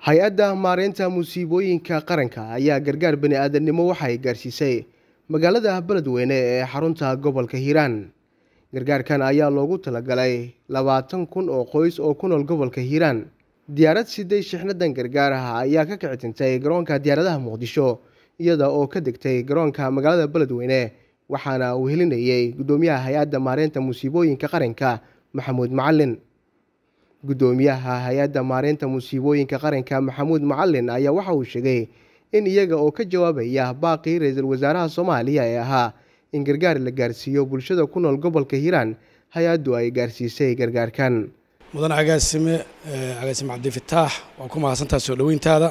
hay-adda maareynta musiibooyinka qaranka ayaa gargaar bani'aadanimo waxay gaarsiisay magaalada beledweyne ee xarunta gobolka hiiraan. Gargaarkan ayaa loogu talagalay 20,000 oo qoys oo ku nool gobolka hiiraan. Diyaarad siday shixnadan gargaar ah ayaa ka kicitintay garoonka diyaaradaha Muqdisho iyada oo ka degtay garoonka magaalada beledweyne, waxaana uu helinayay gudoomiyaha hay-adda maareynta musiibooyinka qaranka Maxamuud Macalin. Gudoomiyaha hay-adda maareynta musiibooyinka qaranka Maxamuud Macalin ayaa waxa uu sheegay in iyaga oo ka jawaabaya baaqii ra'iisul wasaaraha Soomaaliya ee ahaa in gargaar la gaarsiiyo bulshada ku nool gobolka Hiiraan, hay-addu ay gaarsiisay gargaarkan. mudan agaasime Cabdi Fataax waa ku mahadsantahay soo dhaweyntaada.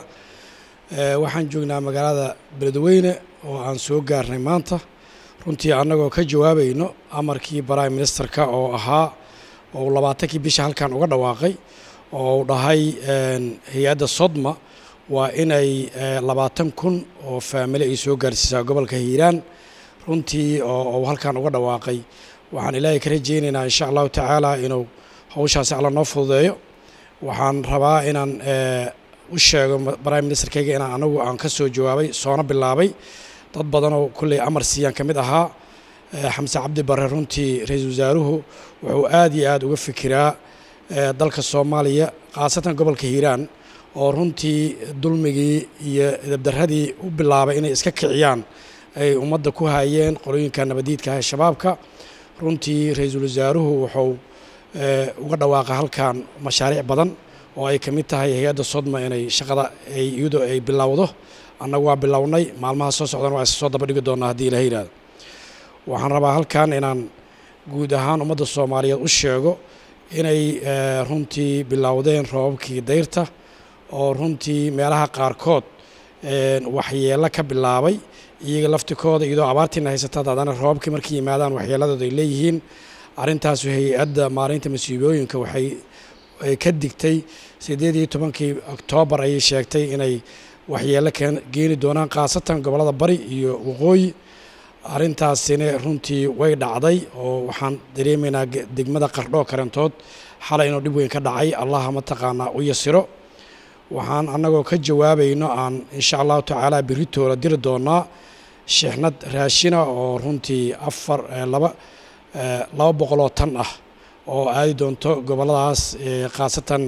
Waxaan joognaa magaalada beledweyne oo aan soo gaarnay maanta, runtii annagoo ka jawaabayno amarkii Prime Ministerka oo ahaa oo 20kii bisha halkan uga dhawaaqay oo dhahay hay-adda Sodma waa inay 20,000 oo family ay soo gaarsiisaa gobolka Hiiraan, runtii oo halkan uga dhawaaqay. waxaan ilaahay ka rajeynaynaa insha Allah tacaala inuu hawshaas alla noo fududeeyo. waxaan rabaa inaan u sheego Prime Ministerkayga inaan anagu aan ka soo jawaabay soona bilaabay dad badan oo kulay amar siiyaan kamid ahaa. Xamse Cabdi Barre runtii ra'iisul wasaaruhu wuxuu aad iyo aad uga fikiraa dalka Soomaaliya qaasatan gobolka Hiiraan oo runtii dulmigii iyo dabdaradii u bilaabay inay iska kiciyaan ay ummadda ku hayeen qolooyinka nabadiidka ah shabaabka. runtii ra'iisul wasaaruhu wuxuu uga dhawaaqay halkan mashaariic badan oo ay kamid tahay hay-adda Sodma inay shaqada iyadoo ay bilowdo. annagu waa bilownay, maalmaha soo socdana waa soo daba dhigi doonaa haddii Ilaahay yiraahdo. waxaan rabaa halkan inaan guud ahaan ummadda Soomaaliyeed u sheego inay runtii bilowdeen roobabkii dayrta oo runtii meelaha qaarkood waxyeelo ka bilaabay iyaga laftikooda iyadoo abaartiina haysata haddana roobabkii markay yimaadaan waxyeeladooda ay leeyihiin. arrintaas hay-adda maareynta musiibooyinka waxay ka digtay 18kii Oktoobar ayay sheegtay inay waxyeelo keeni doonaan qaasatan gobolada bari iyo waqooyi. arrintaasina runtii way dhacday oo waxaan dareemaynaa degmada Qardho karantood xalay inuu dhib weyn ka dhacay. allah ma taqaanaa u yasiro. waxaan annagoo ka jawaabayno aan insha Allah tacaala birritooda diri doonaa shixnad raashina oo runtii 200 tan ah oo aadi doonto goboladaas qaasatan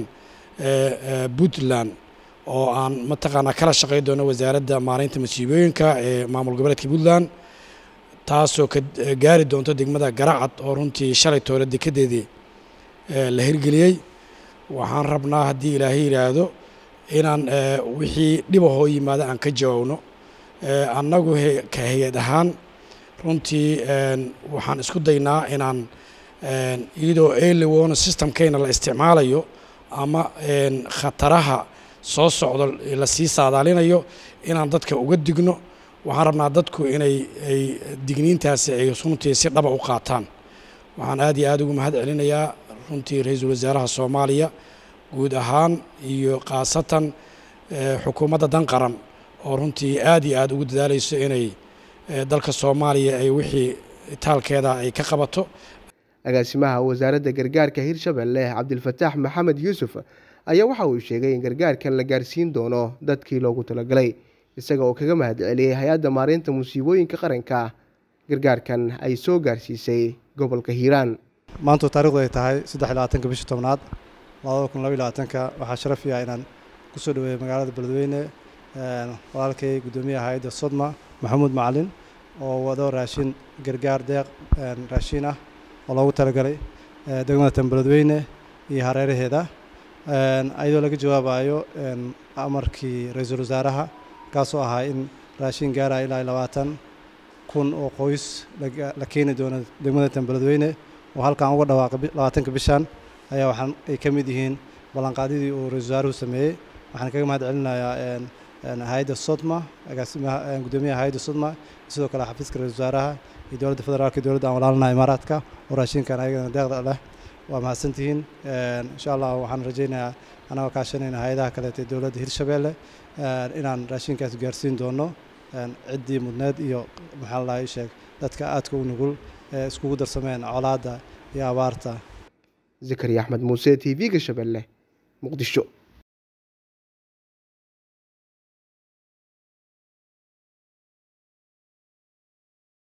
Puntland oo aan ma taqaanaa kala shaqeyn doono wasaaradda maareynta musiibooyinka ee maamul goboleedka Puntland, taasoo ka gaari doonto degmada Garacad oo runtii shalay toole dekedeedii la hirgeliyay. waxaan rabnaa haddii Ilaahay yiraahdo inaan wixii dhibahoo yimaada aan ka jawaabno. annagu ka hay'ad ahaan runtii waxaan isku daynaa inaan iyadoo early warning systemkeena la isticmaalayo ama khataraha soo socda la sii saadaalinayo inaan dadka uga digno. waxaan rabnaa dadku inay digniintaasi ay runtii si dhaba u qaataan. waxaan aad iyo aad ugu mahad celinayaa runtii ra'iisul wasaaraha Soomaaliya guud ahaan iyo qaasatan xukuumadda dan qaran oo runtii aad iyo aad ugu dadaalayso inay dalka Soomaaliya ay wixii taalkeeda ay ka qabato. agaasimaha wasaaradda gargaarka Hirshabelle Cabdi Fataax Maxamed Yuusuf ayaa waxa uu sheegay in gargaarkan la gaarsiin doono dadkii loogu talagalay, isaga oo kaga mahad celiyay hay-adda maareynta musiibooyinka qaranka gargaarkan ay soo gaarsiisay gobolka Hiiraan. maanta taariikhdu ay tahay 23 bisha 10aad 2022 waxaa sharaf ah inaan ku soo dhaweeyo magaalada beledweyne walaalkay gudoomiyaha hay-adda Sodma Maxamuud Macalin oo wado raashin gargaar deeq raashin ah oo loogu talagalay degmada beledweyne iyo hareeraheeda ayadoo laga jawaabayo amarkii ra'iisul wasaaraha kaasoo ahaa in raashin gaaraya ilaa 20,000 oo qoys la keeni doono degmada beledweyne oo halkan uga dhawaaqay 20ka bishan ayaa waxaan ay ka mid yihiin ballanqaadidii uu ra'iisul wasaaruhu sameeyay. waxaan kaga mahad celinayaa hay-adda Sodma, agaasimaha gudoomiyaha hay-adda Sodma, sidoo kale xafiiska ra'iisul wasaaraha iyo dowladda federaalka iyo dowladda aan walaalnahay Imaaraadka oo raashinkan ayagana deeqda leh. waa mahadsantihiin. insha Allah waxaan rajaynayaa anagoo kaashanayna hay-adaha kale ee dowladda Hirshabelle inaan raashinkaas gaarsiin doono ciddii mudneed iyo maxaa la sheeg dadka aadka u nugul iskugu darsameen colaadda iyo abaarta. Zakariya Axmed Muuse, TV-ga Shabeelle, Muqdisho.